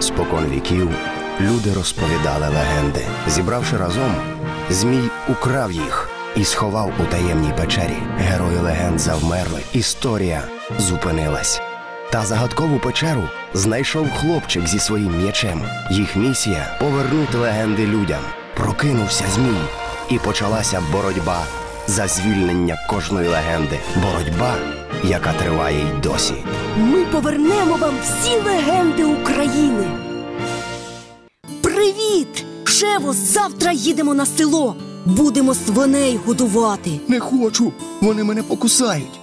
Спокон віків люди розповідали легенди. Зібравши разом, Змій украв їх і сховав у таємній печері. Герої легенд завмерли, історія зупинилась. Та загадкову печеру знайшов хлопчик зі своїм м'ячем. Їх місія – повернути легенди людям. Прокинувся Змій, і почалася боротьба за звільнення кожної легенди. Боротьба, яка триває й досі. Ми повернемо вам всі легенди України. Привіт! Шево, завтра їдемо на село. Будемо свиней годувати. Не хочу, вони мене покусають.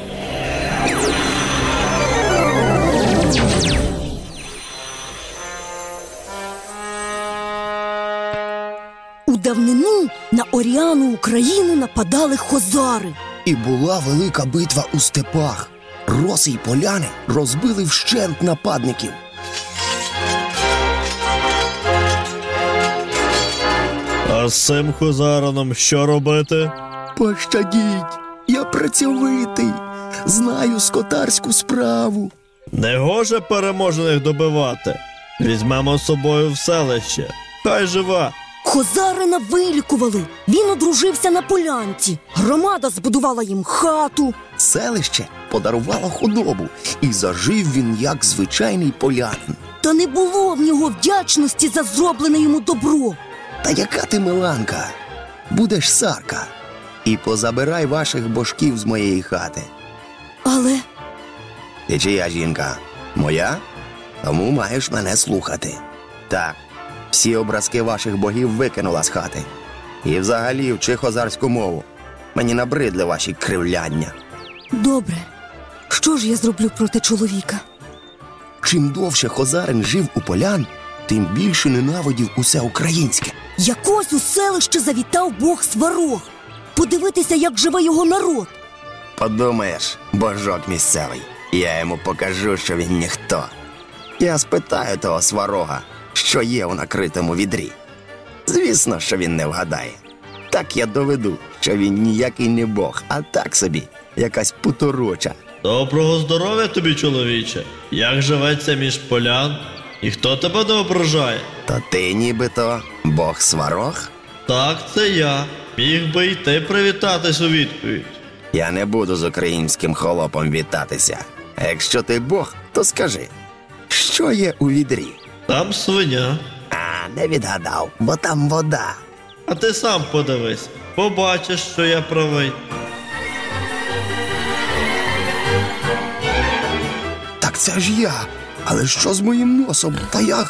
У давнину на Оріану Україну нападали хозари. І була велика битва у степах. Роси й поляни розбили вщент нападників. А з цим хозарином що робити? Пощадіть, я працьовитий, знаю скотарську справу. Не гоже переможених добивати. Візьмемо з собою в селище. Хай жива. Хозарина вилікували. Він одружився на полянці. Громада збудувала їм хату. Селище подарувало худобу, і зажив він як звичайний полянин. Та не було в нього вдячності за зроблене йому добро. Та яка ти миланка? Будеш Сарка. І позабирай ваших божків з моєї хати. Але Ти чия жінка? Моя? Тому маєш мене слухати. Так, всі образки ваших богів викинула з хати. І взагалі вчи хозарську мову. Мені набридли ваші кривляння. добре, що ж я зроблю проти чоловіка? Чим довше хозарин жив у полян, тим більше ненавидів усе українське. Якось у селище завітав бог Сварог. Подивитися, як живе його народ. Подумаєш, божок місцевий, я йому покажу, що він ніхто. Я спитаю того Сварога, що є у накритому відрі. Звісно, що він не вгадає. Так я доведу, що він ніякий не бог, а так собі, якась путороча. Доброго здоров'я тобі, чоловіче. Як живеться між полян? І хто тебе не ображає? То ти нібито бог Сварог? Так, це я. Міг би й ти привітатись у відповідь. Я не буду з українським холопом вітатися. А якщо ти бог, то скажи, що є у відрі? Там свиня. А, не відгадав, бо там вода. А ти сам подивись. Побачиш, що я правий. Так це ж я. Але що з моїм носом? Та я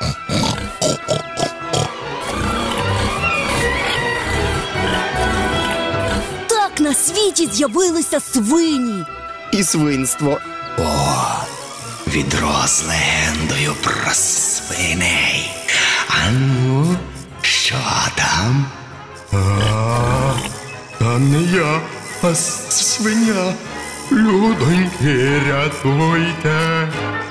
Так на світі з'явилися свині. І свинство. О, відро з легендою про свиней. А ну, що там? Та не я, а свиня. Людоньки, рятуйте.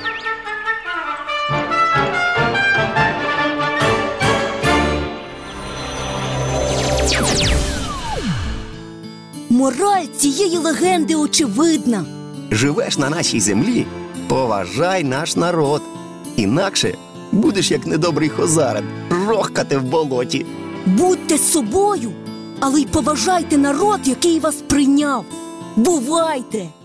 Мораль цієї легенди очевидна. Живеш на нашій землі, поважай наш народ. Інакше будеш як недобрий хозарин, рохкати в болоті. Будьте собою, але й поважайте народ, який вас прийняв. Бувайте!